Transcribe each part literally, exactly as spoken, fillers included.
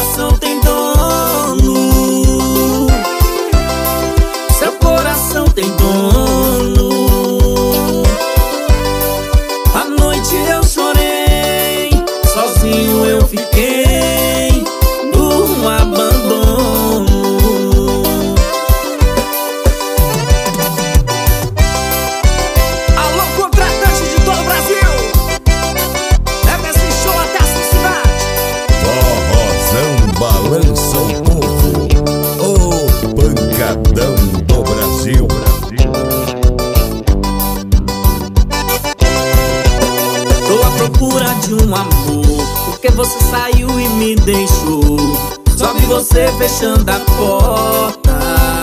coração tem dono. Seu coração tem dono. À noite eu chorei, sozinho eu fiquei no abandono. Alô, contratante de todo o Brasil, leva esse show até a sua cidade. Forrozão balança o povo, o pancadão do Brasil. Tô à procura de um amor, porque você saiu e me deixou. Só vi você fechando a porta.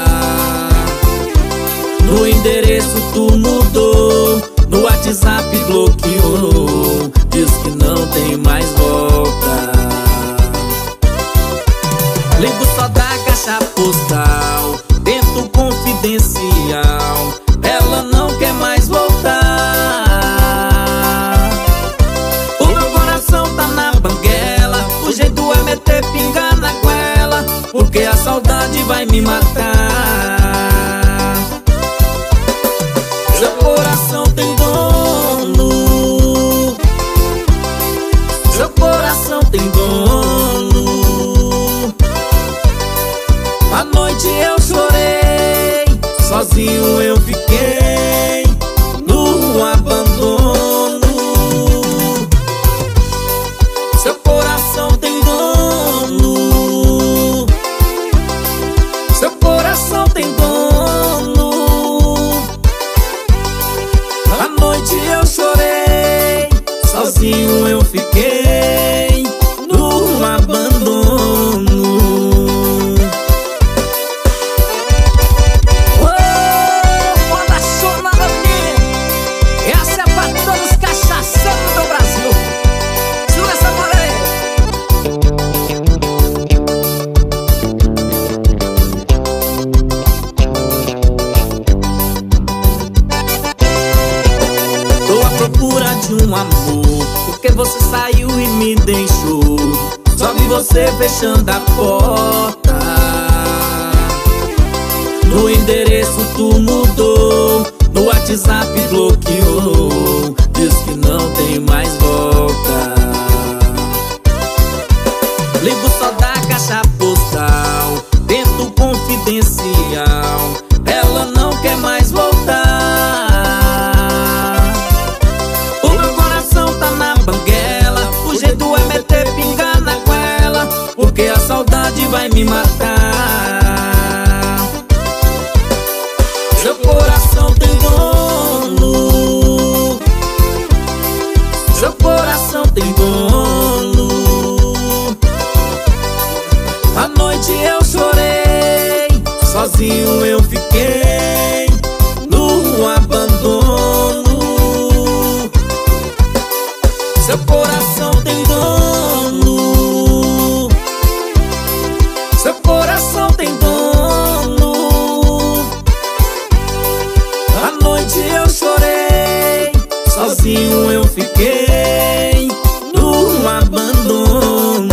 No endereço tu mudou, no WhatsApp bloqueou. Diz que não tem mais volta. Ligo só da caixa postal, tento confidencial, ela não quer mais voltar. O meu coração tá na banguela, o jeito é meter pinga na goela, porque a saudade vai me matar. Seu coração tem dono. Seu coração tem dono. À noite eu chorei, sozinho eu fiquei no abandono. Seu coração tem dono. Seu coração tem dono. À noite eu chorei, sozinho eu fiquei no abandono. Ô, moda show na Lavinha, essa é pra todos os cachaceiros do Brasil. Segura essa bola aí. Tô à procura de um amor, porque você saiu e me deixou. Só vi você fechando a porta. No endereço tu mudou, no WhatsApp bloqueou. Diz que não tem mais volta. Ligo só da caixa postal, tento confidencial, ela não quer mais voltar. O meu coração tá na banguela, o jeito é meter pinga na goela, porque a saudade vai me matar. Seu coração tem dono. Seu coração tem dono. À noite eu chorei, sozinho eu fiquei no abandono. Seu coração tem dono. Seu coração tem dono. À noite eu chorei, sozinho eu fiquei no abandono.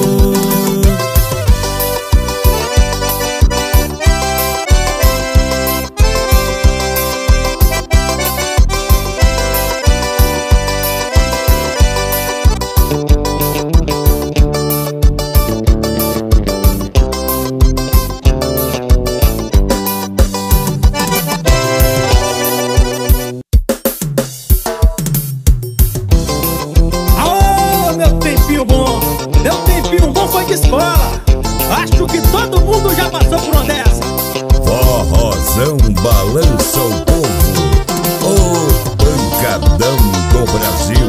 Aô, meu tempinho bom, meu tempinho bom foi de escola. Acho que todo mundo já passou por uma dessa. Forrozão balança o povo, o pancadão do Brasil.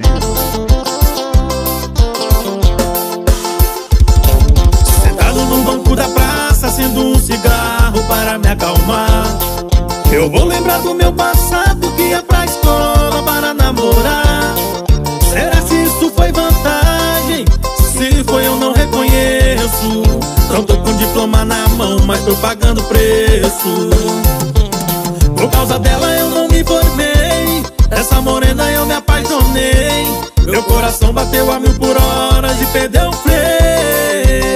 Sentado num banco da praça, acendo um cigarro para me acalmar. Eu vou lembrar do meu passado, que ia pra escola para namorar. Será se isso foi vantagem? Se foi eu não reconheço. Não tô com diploma na mão, mas tô pagando preço. Por causa dela eu não me formei, essa morena eu me apaixonei. Meu coração bateu a mil por horas e perdeu o freio.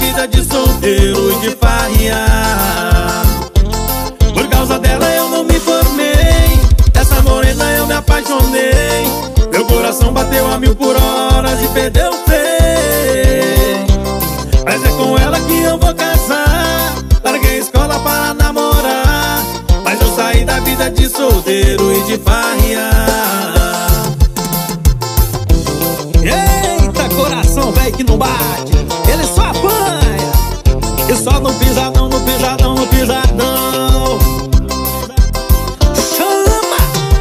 vida de solteiro e de farriar. Por causa dela eu não me formei, essa morena eu me apaixonei. Meu coração bateu a mil por horas e perdeu o freio. Mas é com ela que eu vou casar. Larguei a escola para namorar, mas eu saí da vida de solteiro e de farriar. Eita, coração velho que não bate, ele só apanha. E só no pisadão, no pisadão, no pisadão. Chama!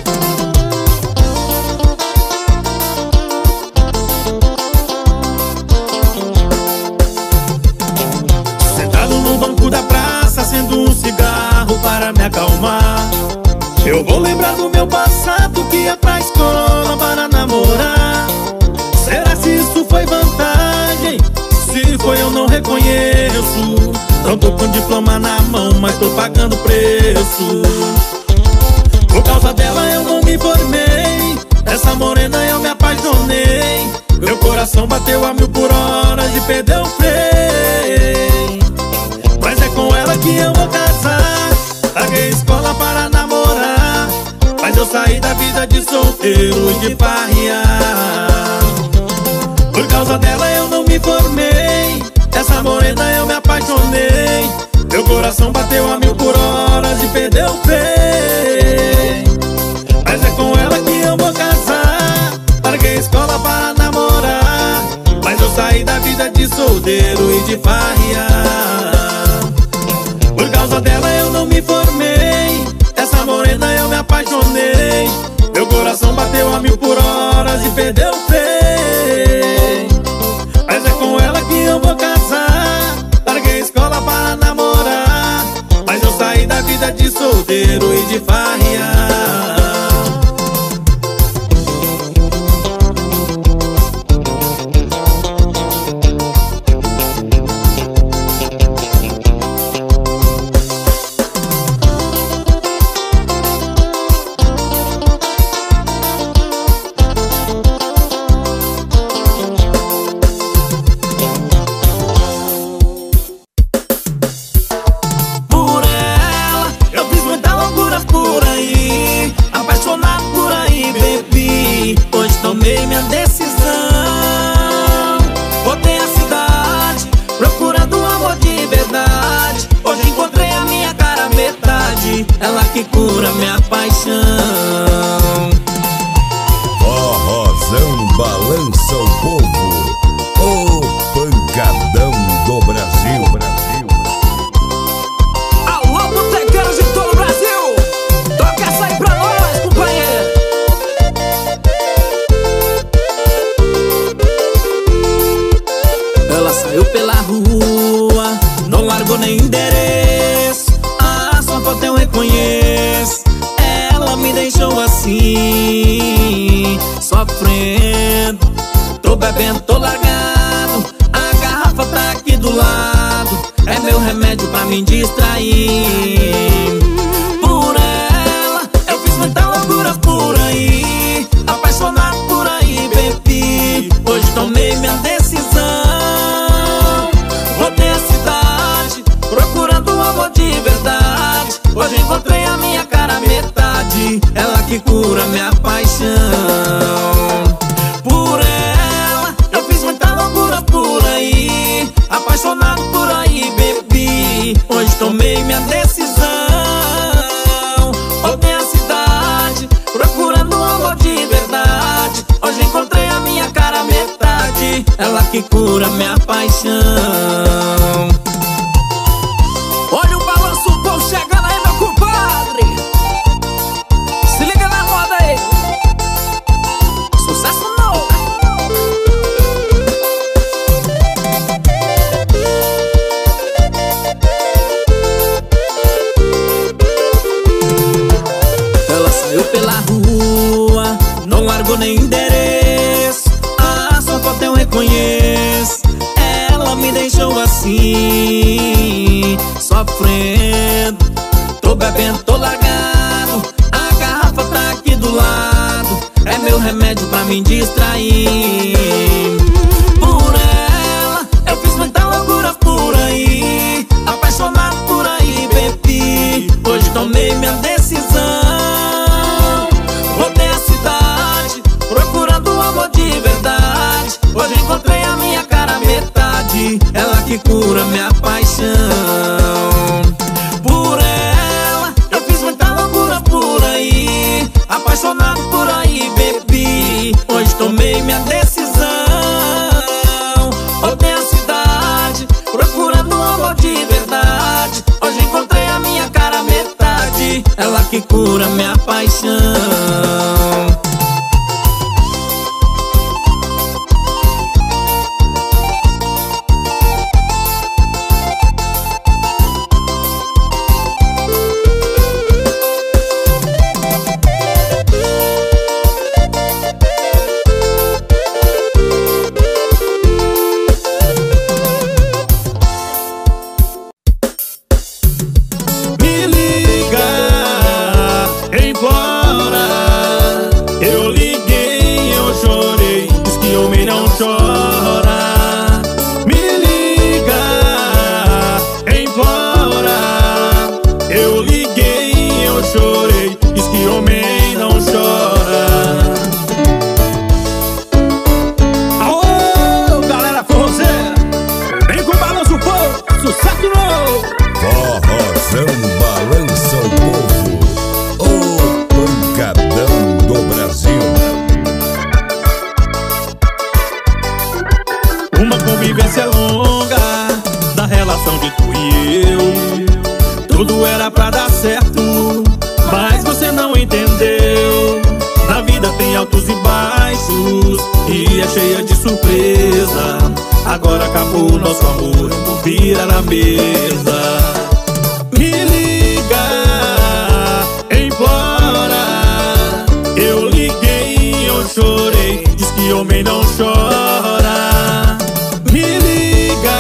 Sentado no banco da praça, acendo um cigarro para me acalmar. Eu vou lembrar do meu passado, que ia pra escola para namorar. Será se isso foi vantagem? Se foi eu não reconheço. Não tô com diploma na mão, mas tô pagando preço. Por causa dela eu não me formei, essa morena eu me apaixonei. Meu coração bateu a mil por horas e perdeu o freio. Mas é com ela que eu vou casar. Larguei a escola para namorar, mas eu saí da vida de solteiro e de farriar. Por causa dela eu não me formei, essa morena eu me apaixonei. Meu coração bateu a mil por horas e perdeu o freio. Mas é com ela que eu vou casar. Larguei a escola para namorar, mas eu saí da vida de solteiro e de farriar. Por causa dela eu não me formei, essa morena eu me apaixonei. Meu coração bateu a mil por horas e perdeu o freio. Mas é com ela que eu vou casar. Larguei a escola para namorar, mas eu saí da vida de solteiro e de farriar. Ela que cura minha paixão. Forrozão balança o povo, o pancadão do Brasil. Brasil. Alô, botequeiros de todo o Brasil, toca essa aí pra nós, companheiro. Ela saiu pela rua, não largou nem endereço. Só foto eu reconheço, ela me deixou assim, sofrendo. Tô bebendo, tô largado, a garrafa tá aqui do lado. É meu remédio pra me distrair. Por ela, eu fiz muita loucura por aí, apaixonado por aí, bebi. Hoje tomei minha decisão, voltei à cidade, procurando um amor de verdade. Hoje encontrei a minha cara metade, ela que cura minha paixão. Por ela, eu fiz muita loucura por aí, apaixonado por aí, bebi. Hoje tomei minha decisão, voltei à cidade, procurando um amor de verdade. Hoje encontrei a minha cara metade, ela que cura minha paixão. Olha o balanço, o povo chegando aí, meu compadre. Se liga na moda aí. Sucesso novo. Ela saiu pela rua, não largou nem endereço. A sua foto eu reconheço, ela me deixou assim, sofrendo. Tô bebendo, tô largado, a garrafa tá aqui do lado. É meu remédio pra me distrair. Por ela, eu fiz muita loucura por tomei minha decisão. Voltei à cidade procurando um amor de verdade. Hoje encontrei a minha cara metade, ela que cura minha paixão. Por ela eu fiz muita loucura por aí, apaixonado por aí bebi. Hoje tomei minha decisão. Voltei à cidade procurando um amor de verdade. Hoje encontrei a minha cara metade, ela que cura minha paixão. Agora acabou o nosso amor, vamos virar na mesa. Me liga, implora. Eu liguei, eu chorei, diz que homem não chora. Me liga,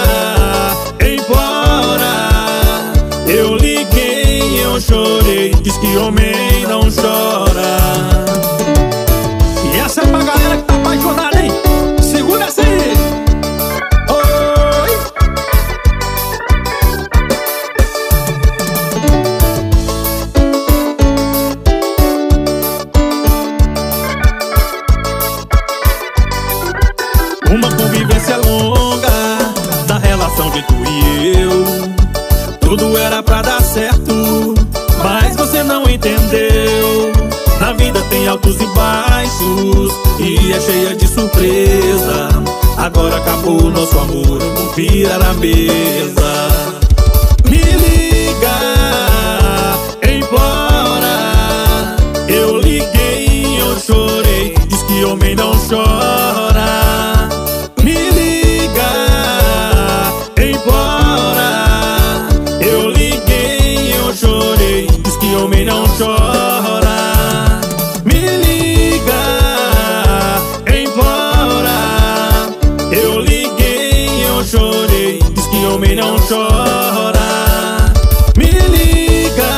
implora. Eu liguei, eu chorei, diz que homem não chora. E essa é pra galera que tá apaixonada, hein? Segura essa aí. Uma convivência longa da relação de tu e eu. Tudo era pra dar certo, mas você não entendeu. Na vida tem altos e baixos e é cheia de surpresa. Agora acabou o nosso amor, vamos virar a mesa. Me liga, implora. Eu liguei, eu chorei, diz que homem não chora. Homem não chora. Me liga, implora. Eu liguei, eu chorei, diz que homem não chora. Me liga,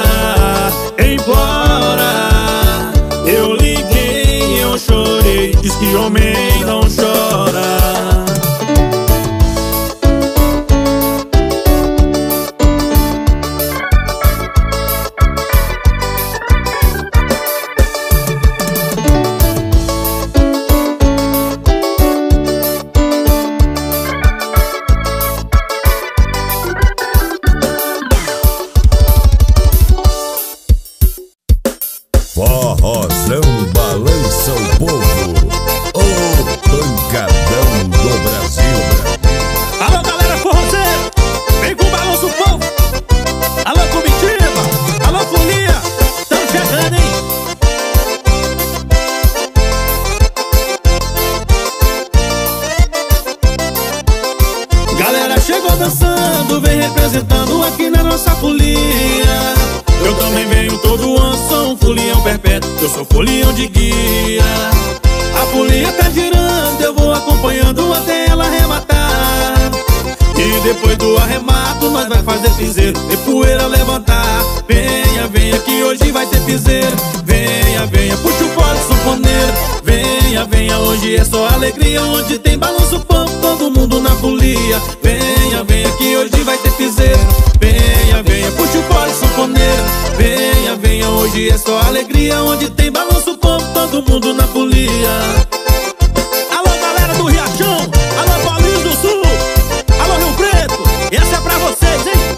implora. Eu liguei, eu chorei, diz que homem não chora. Forrozão balança o povo, o pancadão do Brasil. Alô galera forrozeira, vem com o balanço o povo. Alô comitiva, alô folia, tamo chegando, hein? Galera chegou dançando, vem representando aqui na nossa folia. Eu também venho todo ano, sou um folião perpétuo, eu sou folião de guia. A folia tá girando, eu vou acompanhando até ela arrematar. E depois do arremato nós vai fazer piseiro e poeira levantar. Venha, venha que hoje vai ter piseiro. Venha, venha, puxa o fole sanfoneiro. Venha, venha, hoje é só alegria. Onde tem balanço pampo, todo mundo na folia. Venha, venha que hoje vai ter piseiro. Venha, venha, puxa o fole sanfoneiro. hoje é só alegria. Onde tem balanço o povo, todo mundo na folia. Alô galera do Riachão, alô Paulinho do Sul, alô Rio Preto, essa é pra vocês, hein?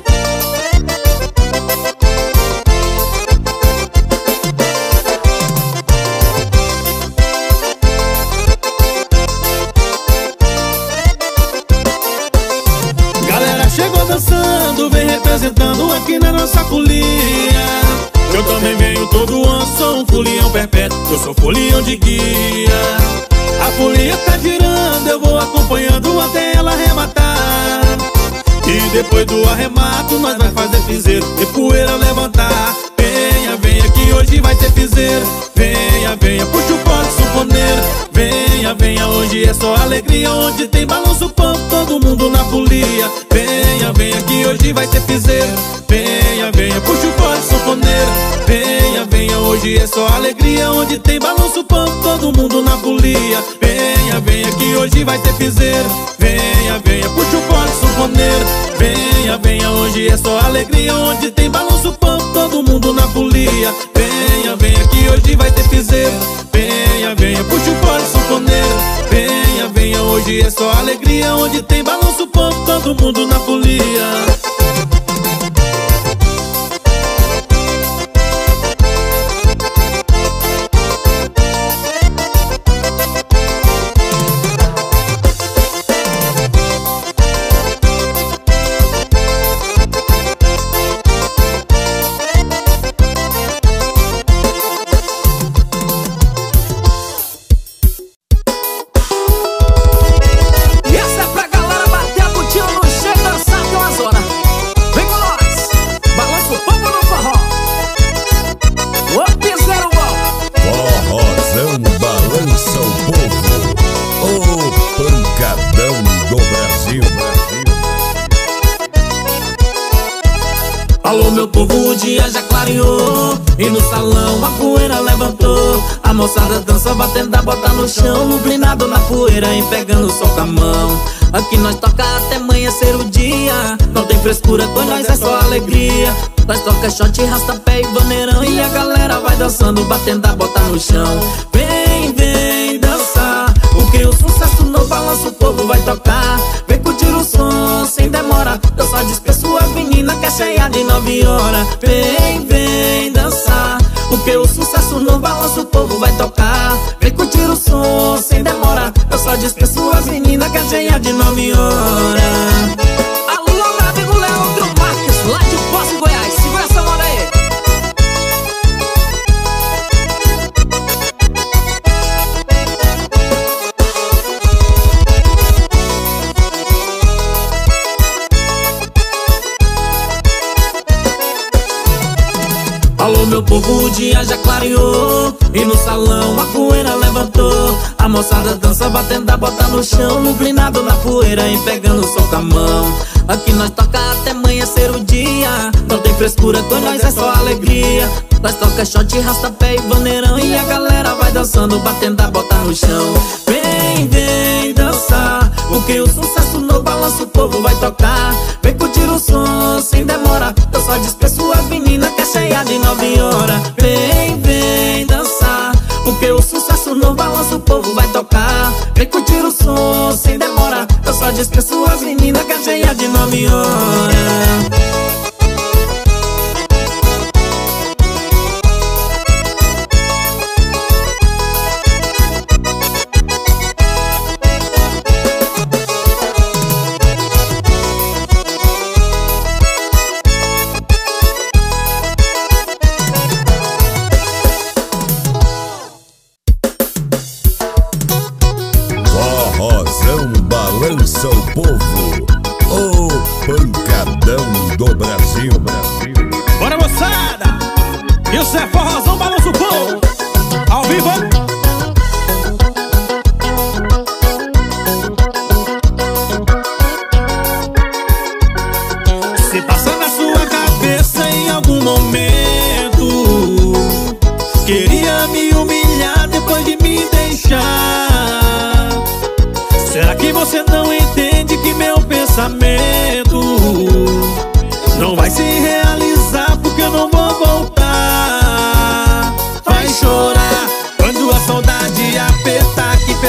Galera chegou dançando, vem representando aqui na nossa folia. Eu também venho todo ano, sou um folião perpétuo, eu sou folião de guia. A folia tá girando, eu vou acompanhando até ela arrematar. E depois do arremato nós vai fazer piseiro e poeira levantar. Venha, venha que hoje vai ter piseiro. Venha, venha, puxa o pote sanfoneiro. Venha, venha, hoje é só alegria. Onde tem balanço o povo, todo mundo na folia. Venha, venha que hoje vai ter piseiro. Venha, venha, puxa o pote sanfoneiro. Venha, venha, hoje é só alegria. Onde tem balanço o povo, todo mundo na folia. Venha, venha que hoje vai ter piseiro. Venha, venha, puxa o pote sanfoneiro. Venha, venha, hoje é só alegria. Onde tem balanço o povo, todo mundo na folia. Venha, venha que hoje vai ter piseiro. Venha, venha, puxa o pote sanfoneiro. Venha, venha, hoje é só alegria. Onde tem balanço o povo, todo mundo na folia. Alô meu povo, o dia já clareou e no salão a poeira levantou. A moçada dança batendo a bota no chão, lublinado na poeira e pegando o sol com a mão. Aqui nós toca até amanhecer o dia, não tem frescura, com nós é só alegria. Nós toca shot, rastapé e vaneirão e a galera vai dançando, batendo a bota no chão. Vem, vem dançar, porque o sucesso no balanço o povo vai tocar. Vem curtir o som sem demora, eu só despeço as meninas que é cheia de nove horas. Vem, vem dançar, porque o sucesso no balanço o povo vai tocar. Vem curtir o som sem demora, eu só despeço as meninas que é cheia de nove horas. Alô, meu amigo Leandro Marques, lá de Poço, Goiás, segura essa moda aí. Alô meu povo, o dia já clareou e no salão a poeira levantou. A moçada dança batendo a bota no chão, lublinado na poeira e pegando o sol com a mão. Aqui nós toca até amanhecer o dia, não tem frescura, com nós é só alegria. Nós toca shot, rastapé e vaneirão e a galera vai dançando, batendo a bota no chão. Vem, vem dançar, porque o sucesso no balanço o povo vai tocar. Vem curtir o som sem demora, eu só despeço as meninas que é cheia de nove horas. Vem, vem dançar, porque o sucesso no balanço o povo vai tocar. Vem curtir o som sem demora, eu só despeço as meninas que é cheia de nove horas. Balança o povo, o pancadão do Brasil. Bora moçada, isso é forrozão, balança o povo, ao vivo. Se passa na sua cabeça em algum momento, queria me humilhar depois de me deixar. Será que você não entende que meu pensamento não vai se realizar porque eu não vou voltar?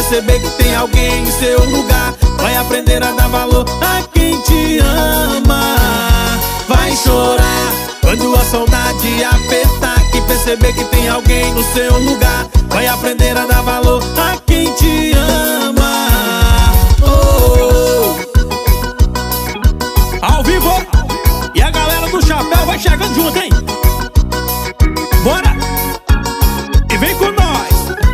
perceber que tem alguém em seu lugar. Vai aprender a dar valor a quem te ama. Vai chorar quando a saudade apertar, que perceber que tem alguém no seu lugar. Vai aprender a dar valor a quem te ama. Oh. Ao vivo, e a galera do chapéu vai chegando junto, hein? Bora! E vem com nós!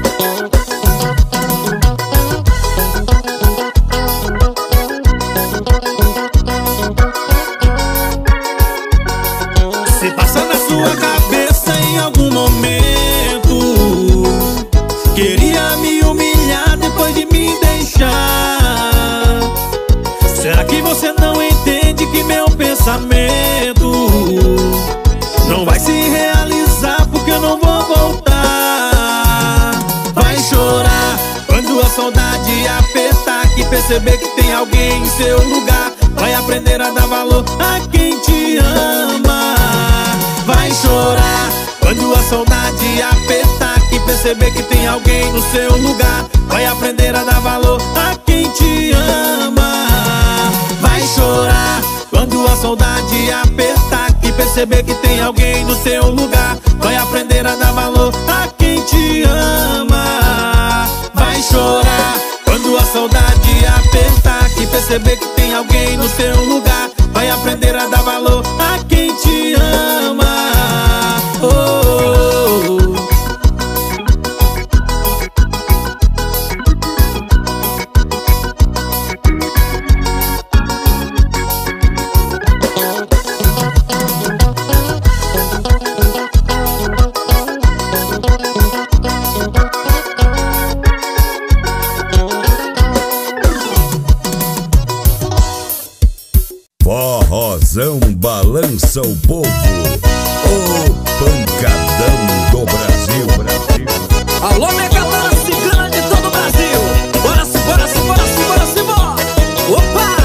Se passa na sua cabeça em algum momento, queria me humilhar depois de me deixar. Será que você não entende que meu pensamento não vai se realizar porque eu não vou voltar? Vai chorar quando a saudade apertar, que perceber que tem alguém em seu lugar. Vai aprender a dar valor a quem te ama. Vai chorar quando a saudade apertar, que perceber que tem alguém no seu lugar. Vai aprender a dar valor a quem te ama. Vai chorar quando a saudade apertar, que perceber que tem alguém no seu lugar. Vai aprender a dar valor a quem te ama. Vai chorar quando a saudade apertar, que perceber que tem alguém no seu lugar. Vai aprender a dar valor a quem te ama. Oh, oh, oh. Forrozão balança o povo, o pancadão do Brasil. Alô, minha galera cigana de todo o Brasil. Bora se, bora se, bora se, bora se, bora. Opa!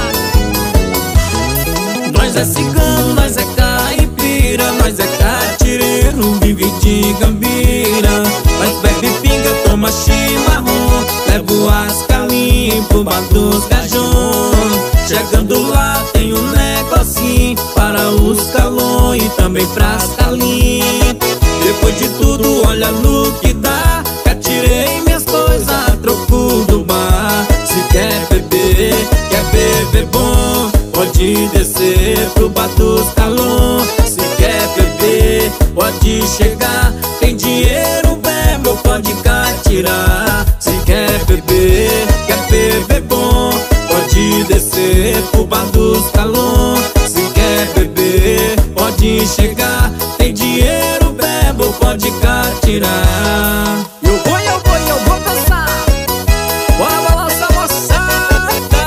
Nós é cigano, nós é caipira, nós é catireiro, vive de gambira. Nós bebe pinga, toma chimarrão, levo as calinhas pro bar dos gajão. Chegando lá tem um negocinho para os calões e também pras calinhas. Depois de tudo, olha no que dá, catirei minhas coisas a troco do bar. Se quer beber, quer beber bom, pode descer pro bar dos calões. Se quer beber, pode chegar, tem dinheiro mesmo, pode catirar. Se quer beber, quer beber bom, pode descer pro bar dos calões. Se quer beber, pode chegar, tem dinheiro, bebo, pode catirar. Eu vou, eu vou, eu vou dançar. Bora balançar, moçada.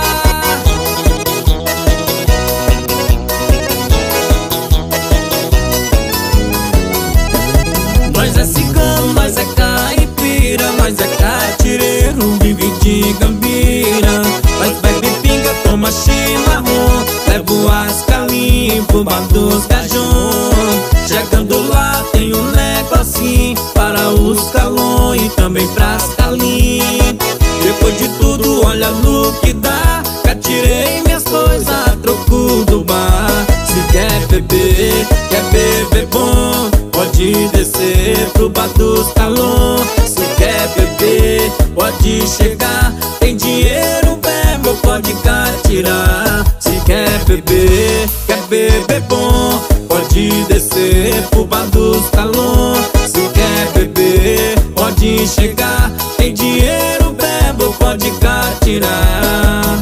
Nós é cigano, nós é caipira, nós é catireiro, vive de gambira. Nós bebe pinga, toma chimarrão, levo as calinhas pro bar dos gajão. Chegando lá tem um negocinho para os calões e também pras calinhas. Depois de tudo, olha no que dá, catirei minhas coisas a troco do bar. Se quer beber, quer beber bom, pode descer pro bar dos calões. Se quer beber, pode chegar, tem dinheiro mesmo, pode catirar. Se quer beber, quer beber bom, pode descer pro bar dos calões. Se quer beber, pode chegar, tem dinheiro mesmo, pode catirar.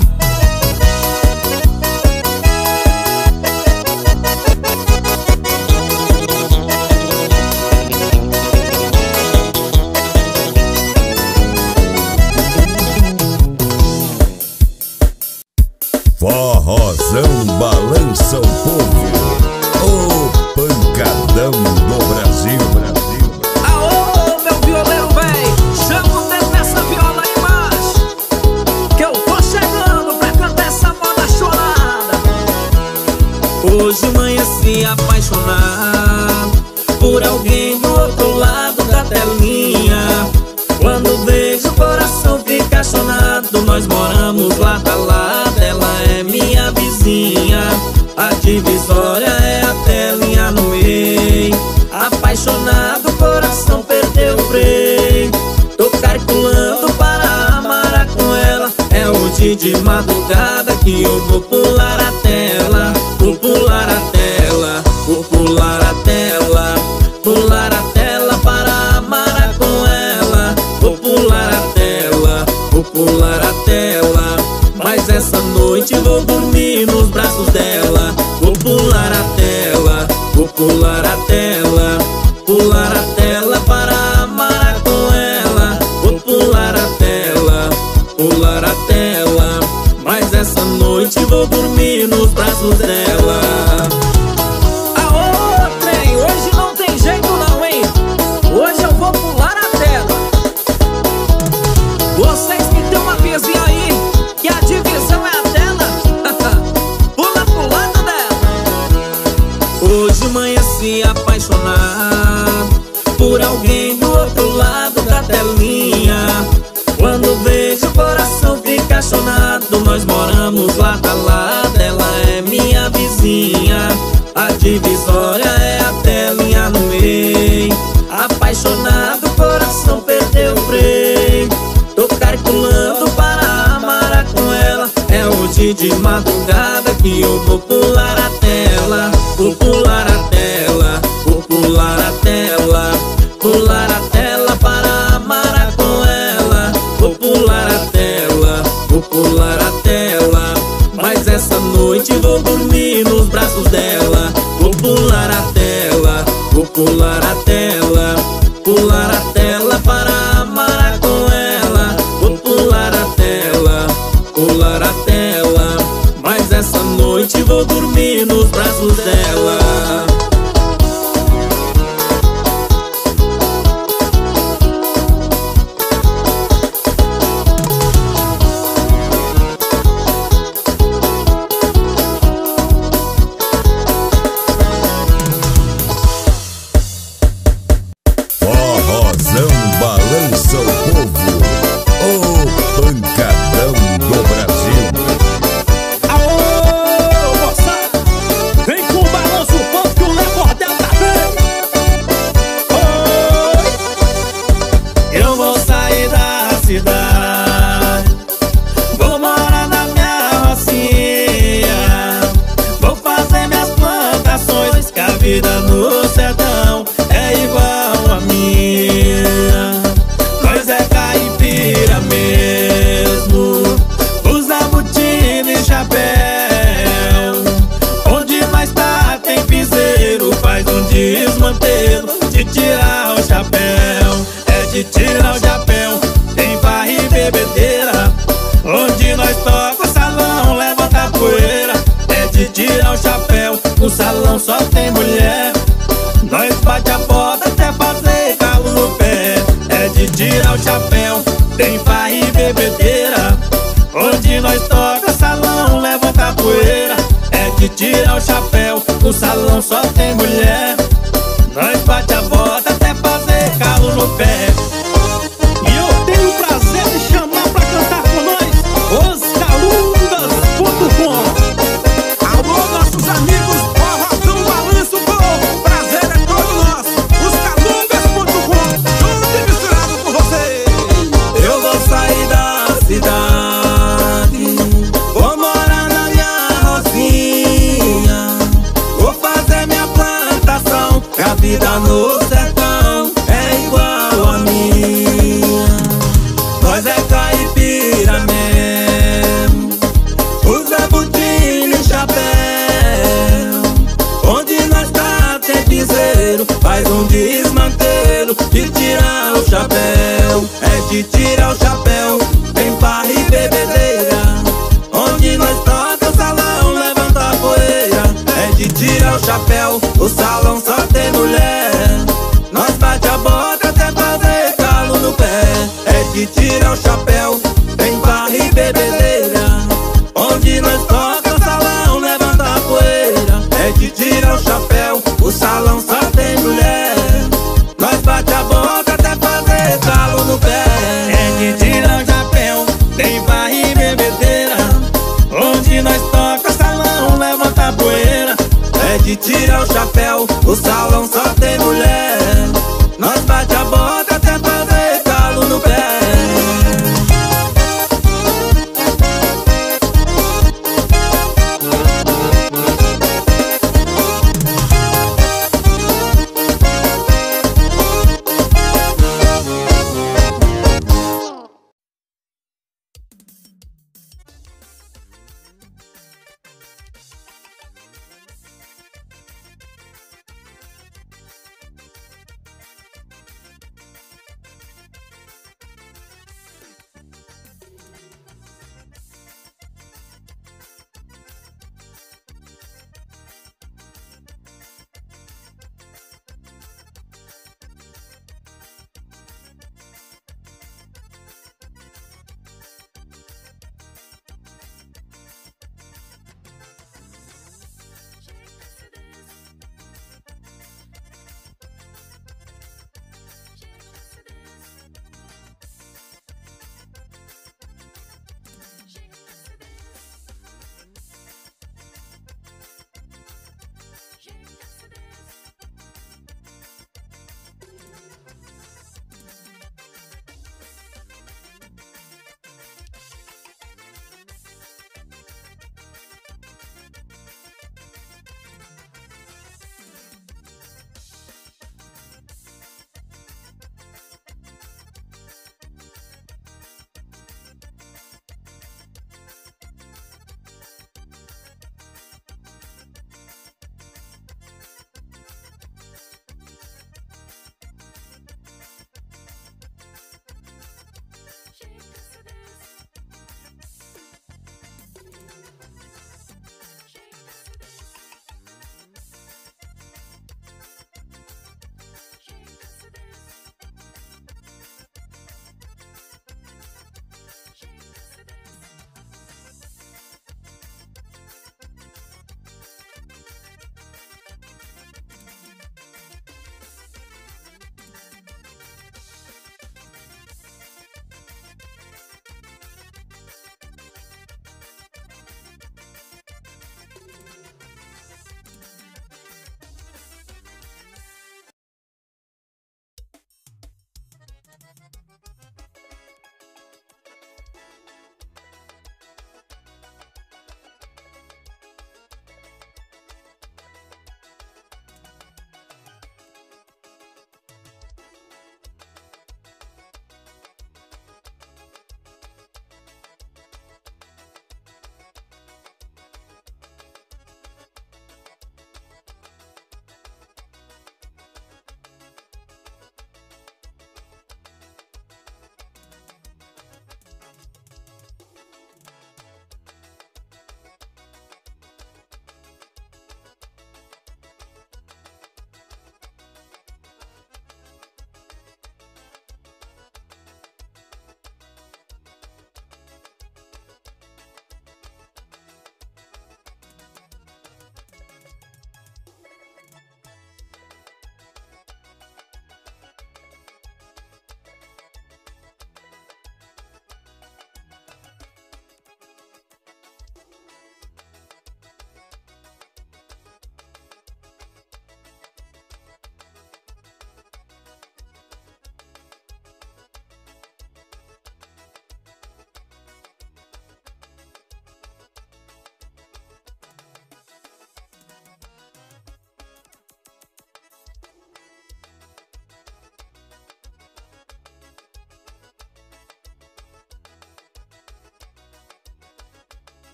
Forrozão balança o povo, o pancadão do Brasil. Aô, meu violeiro véi, chama o dedo nessa viola aí embaixo, que eu tô chegando pra cantar essa moda chorada. Hoje amanheci apaixonado por alguém do outro lado da telinha. Quando vejo o coração fica apaixonado, nós moramos lado a lado. Ela é minha vizinha, a divisória é a telinha no meio. Apaixonado, o coração perdeu o freio. Tô calculando para amar com ela. É hoje de madrugada que eu vou pular a tela. Vou pular a tela, vou pular a tela. Pular a tela para amar com ela. Vou pular a tela, vou pular a tela. Mas essa noite vou dormir nos braços dela. Vou pular a tela, vou pular a tela. Pular a tela para amar com ela. Vou pular a tela, pular a tela. Mas essa noite vou dormir nos braços dela. Aô, trem, hoje não tem jeito não, hein? Hoje eu vou pular a tela. Vocês que tem uma vizinha aí, que a divisão é a tela, pula pro lado dela. Hoje amanheci apaixonado por alguém do outro lado da telinha. Quando vejo o coração fica chonado. Nós moramos lado a lado, ela é minha vizinha, a divisória é a telinha no meio. Apaixonado, o coração perdeu o freio. Tô calculando para amar com ela. É hoje de madrugada que eu vou pular a tela. Vou pular a tela, vou pular a tela. Pular a tela para amar com ela. Vou pular a tela, vou pular a tela. Mas essa noite vou dormir nos braços dela. Vou pular a tela, vou pular a tela. Pular a tela para amar com ela. Vou pular a tela, pular a tela. Mas essa noite vou dormir nos braços dela. Forrozão balança o povo, o pancadão do Brasil. Aô, moçada, vem com o balanço o povo que o Léo Cordel tá bem. Eu vou sair da cidade, vou morar na minha rocinha. Vou fazer minhas plantações, que a vida no sertão é igual a minha. Nós é caipira mesmo, usa botina e chapéu. Onde nós tá tem piseiro, faz um desmantelo de tirar o chapéu. É de tirar o chapéu, tem farra e bebedeira. Onde nós toca o salão, levanta a poeira. É de tirar o chapéu, o salão só tem mulher. Nós bate a porta até fazer calo no pé. É de tirar o chapéu, tem farra e bebedeira. Onde nós toca salão, levanta a poeira. É de tirar o chapéu, o salão só tem mulher. Nós bate a porta até fazer calo no pé. E eu tenho o prazer de chamar pra cantar com nós os Calungas ponto com. Alô, nossos amigos, Forrozão balança o povo. Prazer é todo nosso. Os Calungas ponto com, junto e misturado com vocês. Eu vou sair da cidade, vou morar na minha rocinha. Vou fazer minha plantação, que a vida no sertão é igual a minha. Nós é caipira mesmo, usa botina e chapéu. Onde nós tá tem piseiro, faz um desmantelo de tirar o chapéu. É de tirar o chapéu, tem farra e bebedeira. Onde nós toca o salão, levanta a poeira. É de tirar o chapéu, o salão só tem mulher. Nós bate a bota até fazer calo no pé. É de tirar o chapéu, tem farra e bebedeira. Onde nós toca o salão, levanta a poeira. É de tirar o chapéu, o salão só tem mulher. Nós bate a bota salão só